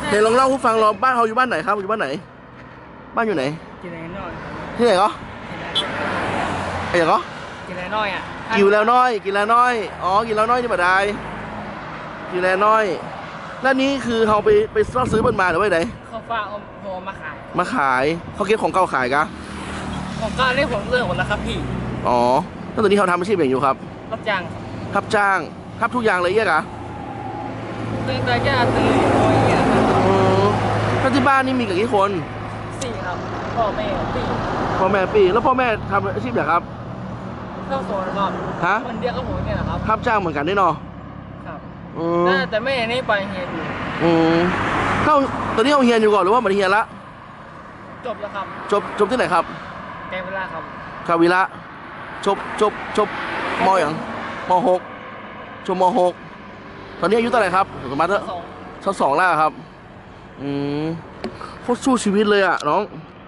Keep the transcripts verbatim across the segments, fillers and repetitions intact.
เดี๋ยวลองเล่าให้ฟังเราบ้านเขาอยู่บ้านไหนครับอยู่บ้านไหนบ้านอยู่ไหนกินอะไรน้อยที่ไหนก็ไอ้ยังก็กินอะไรน้อยอ่ะกินแล้วน้อยกินแล้วน้อยอ๋อกินแล้วน้อยนี่บ่ได้กินแล้วน้อยแล้วนี้คือเขาไปไปซื้อมันมาหรือว่าไหนเขาฝากเอาโมาขายมาขายเขาเก็บของเก่าขายกะของเก่าได้ผมเลิกหมดแล้วครับพี่อ๋อแล้วตอนนี้เขาทำอาชีพอย่างอยู่ครับรับจ้างรับจ้างรับทุกอย่างเลยเยอะกะตื่นแต่จะตื่นโอยเนี่ยอ๋อแล้วที่บ้านนี่มีกี่คนสี่ครับพ่อแม่ปีพ่อแม่ปีแล้วพ่อแม่ทำอาชีพอย่างครับเข้าโซนครับฮะคนเดียวก็ผมเนี่ยนะครับรับจ้างเหมือนกันนี่เนาะครับแต่แม่นี่ไปเฮียนอยู่อืมเข้าตอนนี้เขาเฮียนอยู่ก่อนหรือว่ามันเฮียนละจบแล้วครับจบจบที่ไหนครับแกเวลาครับคาวิระจบจบจบมออย่างมหกจบมหกตอนนี้อายุเท่าไหร่ครับสมัติเถอะชั้นสองแล้วครับอืมโคตรสู้ชีวิตเลยอ่ะน้อง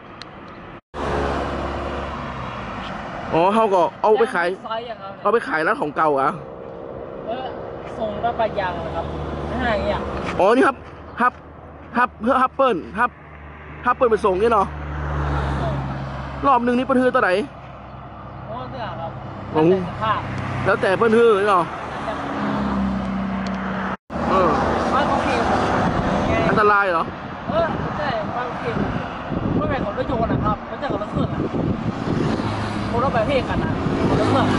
อ๋อเขาก็เอาไปขายเอาไปขายร้านของเก่าอ่ะเออส่งรับไปยังครับห้าอย่างเงี้ยอ๋อนี่ครับฮับฮับเพื่อฮับเปิลฮับฮับเปิลไปส่งนี่เนาะรอบหนึ่งนี่เปิ้ลฮือตัวไหนโอ้เสื้อครับแล้วแต่เปิ้ลฮือเนาะเอออันตรายเหรอเออใช่บางทีเมื่อไงเขาได้โยนนะครับมันจะกับรถเครื่องอ่ะเขาต้องไปเพ่กันนะรถเครื่อง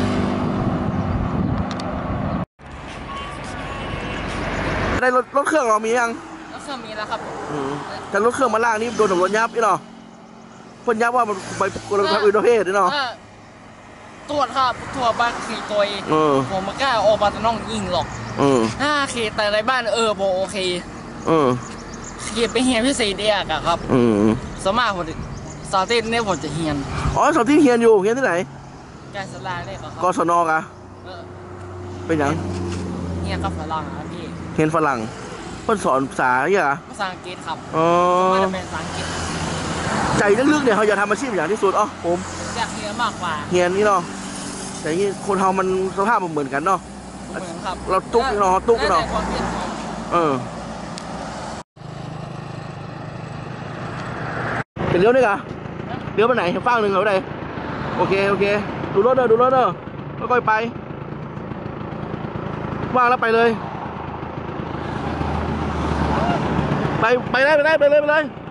ได้รถรถเครื่องเรามียังรถเครื่องมีแล้วครับแต่รถเครื่องมาล่างนี่โดนตำรวจยับนี่เนาะคนยับว่ามันไปกลทางอุดรเพศนี่เนาะตรวจครับตรวจบ้านขี่ตัวเองผมไม่กล้าออกมาจะน้องยิงหรอกห้าเคแต่ในบ้านเออโบโอเคเฮียไปเฮียพิเศษเดียกครับสมัยผมสาวที่เนี่ยผมจะเฮียนอ๋อสาวที่เฮียนอยู่เฮียนที่ไหนแกสลาเนี่ยครับกศนกะเป็นยังเฮียนกับฝรั่งครับพี่เฮียนฝรั่งเพิ่นสอนภาษาเยอะภาษาอังกฤษครับอ๋อไม่ได้เป็นภาษาอังกฤษใจลึกๆเนี่ยเขาอยากทำอาชีพอย่างที่สุดอ๋อผมอยากเฮียนมากกว่าเฮียนนี่เนาะแต่นี่คนเรามันสภาพมันเหมือนกันเนาะเหมือนครับเราตุ๊กเนาะตุ๊กเนาะเออเป็นเลี้ยวด้วยกะเลี้ยวไปไหนฝั่งหนึ่งเหรอไดโอเคโอเคดูรถเด้อดูรถเด้อค่อยๆไปว่างแล้วไปเลยไปไปได้ไปได้ไปเลยไปเลย